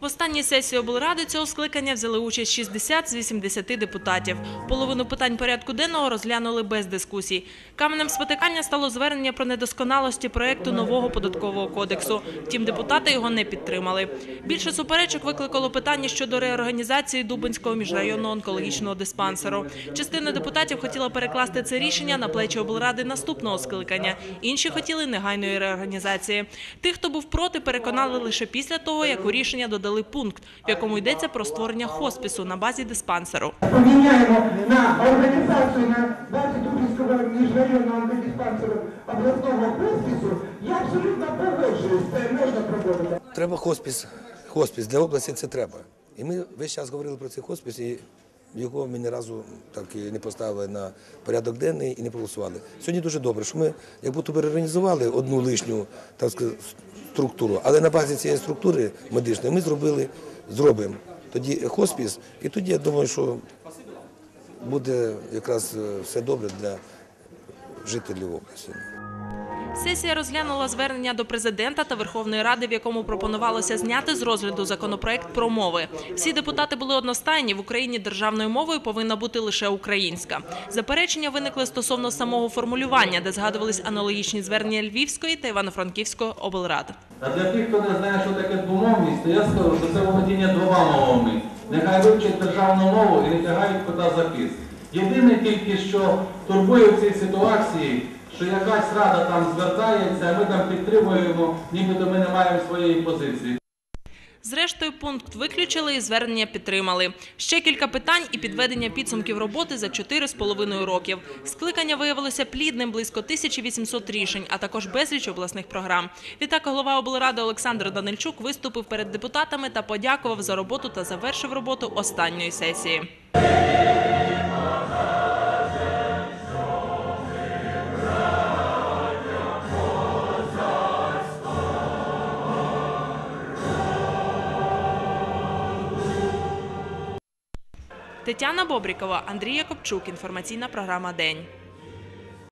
В останній сесії облради цього скликання взяли участь 60 з 80 депутатів. Половину питань порядку денного розглянули без дискусій. Каменем спотикання стало звернення про недосконалості проєкту нового податкового кодексу. Втім, депутати його не підтримали. Більше суперечок викликало питання щодо реорганізації Дубенського міжрайонного онкологічного диспансеру. Частина депутатів хотіла перекласти це рішення на плечі облради наступного скликання. Інші хотіли негайної реорганізації. Тих, хто був проти, переконали лише після того, як у рішення додали пункт, в якому йдеться про створення хоспісу на базі диспансеру. Поміняємо на організацію на базі Дубенського міжрайонного онкодиспансеру обласного хоспісу. Я абсолютно погоджуюсь, це можна проводити. Треба хоспіс, для області це треба. І ми весь час говорили про цей хоспіс, і його ми ні разу так і не поставили на порядок денний і не проголосували. Сьогодні дуже добре, що ми як будто би реорганізували одну лишню, так сказати, структуру, але на базі цієї структури медичної ми зробимо тоді хоспіс, і тоді я думаю, що буде якраз все добре для жителів області. Сесія розглянула звернення до президента та Верховної Ради, в якому пропонувалося зняти з розгляду законопроект про мови. Всі депутати були одностайні, в Україні державною мовою повинна бути лише українська. Заперечення виникли стосовно самого формулювання, де згадувались аналогічні звернення Львівської та Івано-Франківської облрад. А для тих, хто не знає, що таке двомовність, то я скажу, що це володіння двома мовами. Нехай вивчать державну мову і не тягають кота за хвіст. Єдине тільки, що турбує в цій ситуації, що якась рада там звертається, а ми там підтримуємо, нібито ми не маємо своєї позиції. Зрештою, пункт виключили і звернення підтримали. Ще кілька питань і підведення підсумків роботи за 4,5 років. Скликання виявилося плідним, близько 1800 рішень, а також безліч обласних програм. Відтак голова облради Олександр Данильчук виступив перед депутатами та подякував за роботу та завершив роботу останньої сесії. Тетяна Бобрікова, Андрій Якобчук. Інформаційна програма «День».